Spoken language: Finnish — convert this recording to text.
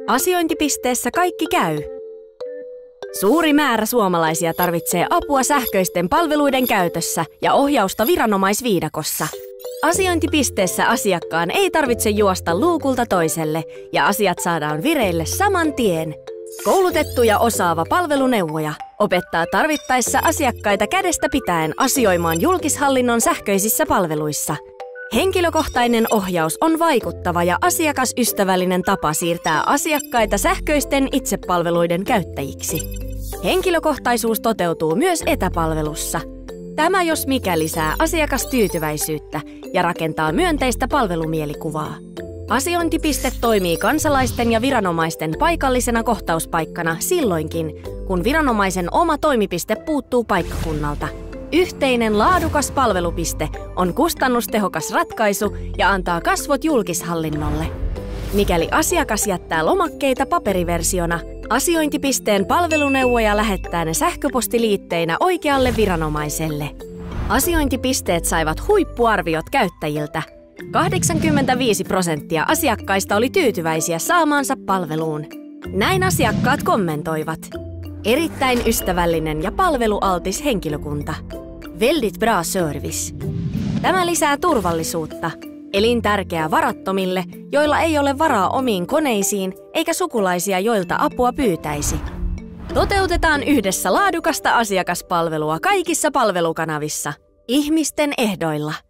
Asiointipisteessä kaikki käy. Suuri määrä suomalaisia tarvitsee apua sähköisten palveluiden käytössä ja ohjausta viranomaisviidakossa. Asiointipisteessä asiakkaan ei tarvitse juosta luukulta toiselle ja asiat saadaan vireille saman tien. Koulutettu ja osaava palveluneuvoja opettaa tarvittaessa asiakkaita kädestä pitäen asioimaan julkishallinnon sähköisissä palveluissa. Henkilökohtainen ohjaus on vaikuttava ja asiakasystävällinen tapa siirtää asiakkaita sähköisten itsepalveluiden käyttäjiksi. Henkilökohtaisuus toteutuu myös etäpalvelussa. Tämä jos mikä lisää asiakastyytyväisyyttä ja rakentaa myönteistä palvelumielikuvaa. Asiointipiste toimii kansalaisten ja viranomaisten paikallisena kohtauspaikkana silloinkin, kun viranomaisen oma toimipiste puuttuu paikkakunnalta. Yhteinen laadukas palvelupiste on kustannustehokas ratkaisu ja antaa kasvot julkishallinnolle. Mikäli asiakas jättää lomakkeita paperiversiona, asiointipisteen palveluneuvoja lähettää ne sähköpostiliitteinä oikealle viranomaiselle. Asiointipisteet saivat huippuarviot käyttäjiltä. 85% asiakkaista oli tyytyväisiä saamaansa palveluun. Näin asiakkaat kommentoivat. Erittäin ystävällinen ja palvelualtis henkilökunta. Väldigt bra service. Tämä lisää turvallisuutta. Elintärkeää varattomille, joilla ei ole varaa omiin koneisiin eikä sukulaisia, joilta apua pyytäisi. Toteutetaan yhdessä laadukasta asiakaspalvelua kaikissa palvelukanavissa. Ihmisten ehdoilla.